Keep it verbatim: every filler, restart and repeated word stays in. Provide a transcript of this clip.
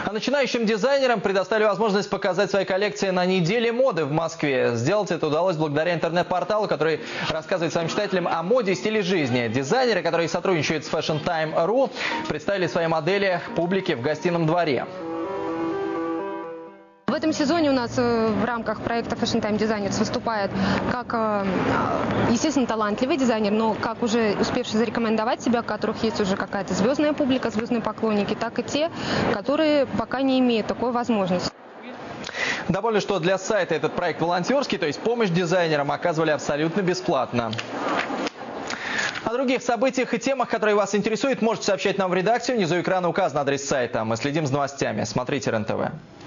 А начинающим дизайнерам предоставили возможность показать свои коллекции на неделе моды в Москве. Сделать это удалось благодаря интернет-порталу, который рассказывает своим читателям о моде и стиле жизни. Дизайнеры, которые сотрудничают с фэшн тайм точка ру, представили свои модели публике в гостином дворе. В этом сезоне у нас в рамках проекта Fashion Time Designers выступает как, естественно, талантливый дизайнер, но как уже успевший зарекомендовать себя, у которых есть уже какая-то звездная публика, звездные поклонники, так и те, которые пока не имеют такой возможности. Добавлю, что для сайта этот проект волонтерский, то есть помощь дизайнерам оказывали абсолютно бесплатно. О других событиях и темах, которые вас интересуют, можете сообщать нам в редакцию. Внизу экрана указан адрес сайта. Мы следим за новостями. Смотрите РЕН-ТВ.